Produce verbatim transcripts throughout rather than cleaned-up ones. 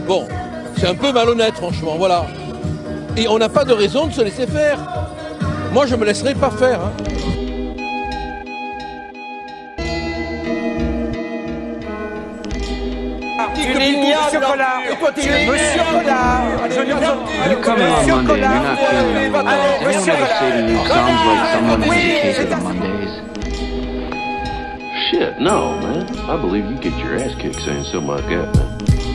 Bon, c'est un peu malhonnête, franchement, voilà. Et on n'a pas de raison de se laisser faire. Moi, je me laisserai pas faire. Hein. Tu l'ignores, Monsieur Collard. Monsieur Collard. You come in on Monday and you're not feeling well. Anyone I say to you sounds like someone educated on Mondays. Shit, no, man. I believe you get your ass kicked saying something like that, man.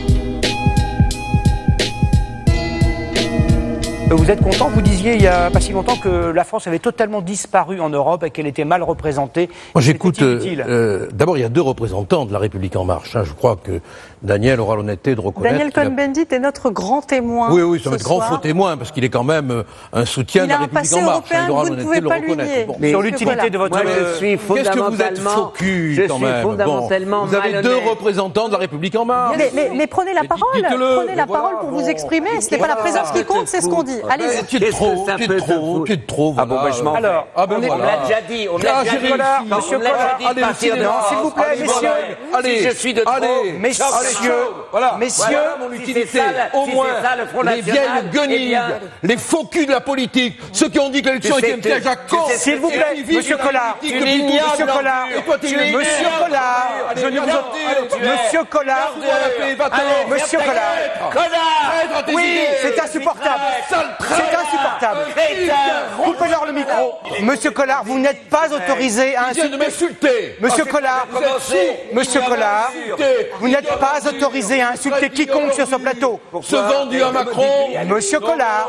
Vous êtes content, vous disiez il n'y a pas si longtemps que la France avait totalement disparu en Europe et qu'elle était mal représentée. Moi j'écoute, euh, euh, d'abord il y a deux représentants de la République En Marche. Hein. Je crois que Daniel aura l'honnêteté de reconnaître... Daniel Cohn-Bendit est notre grand témoin. Oui, oui, c'est un ce grand soir. faux témoin parce qu'il est quand même un soutien il de la a un République passé En Marche. européen, Il aura vous ne l'honnêteté pouvez de le pas lui reconnaître. nier. Bon. Mais sur l'utilité de votre... Moi, je suis Qu'est-ce que vous êtes fondamentalement... faux cul, Je quand suis même. fondamentalement Bon. Vous avez malhonnête. deux représentants de la République En Marche. Mais, mais, mais prenez la Mais parole, dites-le, prenez la mais voilà, parole pour bon. vous exprimer. Ce n'est pas la Voilà. présence qui compte, c'est ce qu'on dit. Allez-y. Tu es Qu'est-ce trop, que ça tu es peut te trop, foutre tu es trop. Ah bon, ben, je m'en vais. Alors, Ah ben on est- On me voilà. l'a déjà dit, on me Ah, l'a déjà j'ai dit. réussi. On Monsieur me l'a déjà Collard, dit de allez, partir au de cinéma. s'il vous plaît, Allez, messieurs. voilà. Allez, Si je suis de trop, allez, Messieurs, allez, voilà. messieurs, Voilà mon si utilité. c'est ça, la- Au si moins, c'est ça, le Front les National, vieilles eh guenilles, bien- les faux culs de la politique, ceux qui ont dit que l'élection Tu sais, était un piège à tu con. sais, s'il vous et plaît, qui vivent Monsieur la Collard, politique tu depuis l'ignores, toujours. Monsieur Collard, Et toi, tu tu l'ignores. Monsieur Collard, Allez, je ne regarde, vous- allez, Monsieur Collard, Regarde, allez, va-t'en. Allez, Monsieur ferme ta Collard. gueule. Connard. Traître à tes oui, idées. c'est insupportable. Sale traître. C'est insupportable. Crétin. Coupez-leur le micro. Monsieur Collard, vous n'êtes pas autorisé à Il vient de insulter... m'insulter. Monsieur Collard, Monsieur Collard, vous n'êtes pas autorisé à insulter quiconque sur ce plateau. Se vendu à Macron. Monsieur Collard,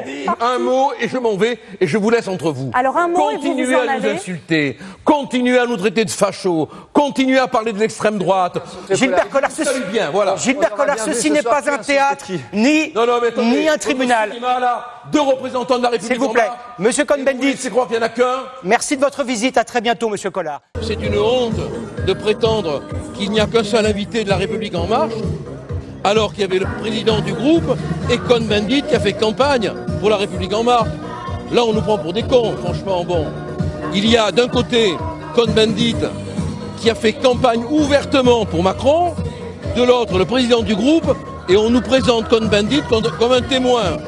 Un mot et je m'en vais et je vous laisse entre vous. Alors, un mot et vous Continuez vous en à nous allez. insulter, continuez à nous traiter de fachos, continuez à parler de l'extrême droite. Gilbert Collard, ceci, Salut bien, voilà. Gilbert Collard, ceci n'est pas un théâtre, ni, Non, non, mais attendez, ni un votre tribunal. cinéma, là, deux représentants de la République. S'il vous En plaît, Marche. Monsieur Et vous Cohn-Bendit, laissez croire qu'il n'y en a qu'un. merci de votre visite, à très bientôt, Monsieur Collard. C'est une honte de prétendre qu'il n'y a qu'un seul invité de la République En Marche, alors qu'il y avait le président du groupe et Cohn-Bendit qui a fait campagne pour la République En Marche. Là, on nous prend pour des cons, franchement. Bon, il y a d'un côté Cohn-Bendit qui a fait campagne ouvertement pour Macron, de l'autre le président du groupe, et on nous présente Cohn-Bendit comme, comme un témoin.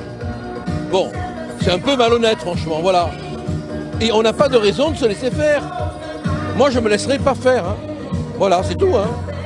Bon, c'est un peu malhonnête, franchement, voilà. Et on n'a pas de raison de se laisser faire. Moi, je me laisserai pas faire. Hein. Voilà, c'est tout. Hein.